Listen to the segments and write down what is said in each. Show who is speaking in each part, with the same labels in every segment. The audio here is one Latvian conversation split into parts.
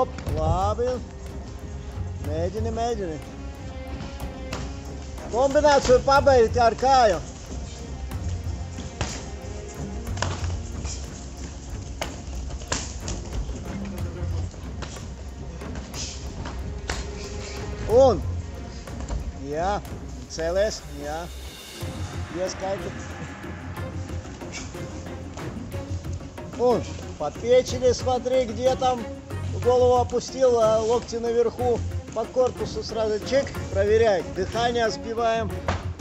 Speaker 1: Op, labi. Mēģini, mēģini. Kombināciju pabeigt ar kāju. Un, jā, cēlies, jā, ieskaiti. Un, подпечили, смотри, где там, голову опустил, локти наверху, по корпусу сразу чек, проверяй, дыхание сбиваем.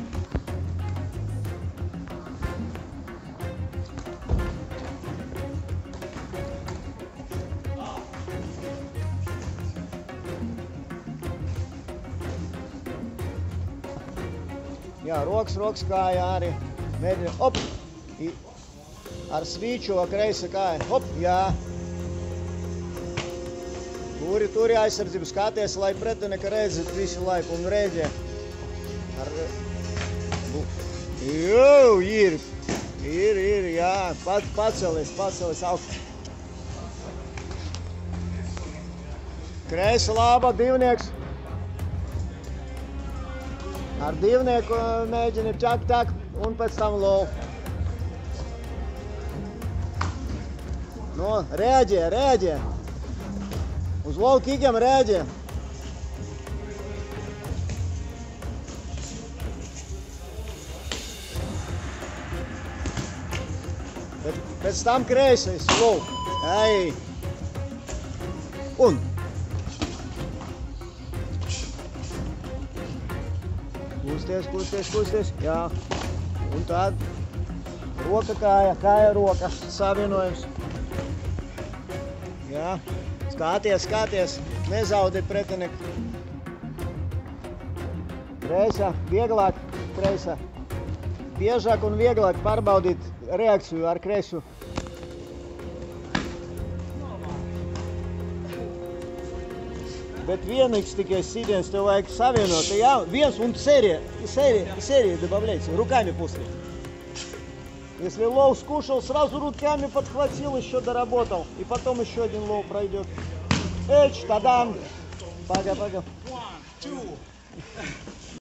Speaker 1: Jā, rokas kāja arī. Mēģini, op, ar svīču kreisa kāja, op, jā. Turi aizsardzību, skaties, lai pretinieka redzi visu laiku un rēģē. Jū, ir, jā, pacelies augstu. Kreisa laba, divnieks. Ar divnieku mēģini čak, un pēc tam low. Nu, rēģē. Uz low kikiem rēģē. Pēc tam kreisais, low. Ai. Un. Kusties, jā. Un tad roka kāja roka, savienojums. Jā, skaties, nezaudi pretinieku. Kreisa, vieglāk, kreisa. Biežāk un vieglāk pārbaudīt reakciju ar kreisu. Bet vienīgs tikai sitiens tev vajag savienot. Jā, viens un серия добавляйте, руками после. Если лоу скушал, сразу руками подхватил, еще доработал. И потом еще один лоу пройдет. Эч, тадам. Пага.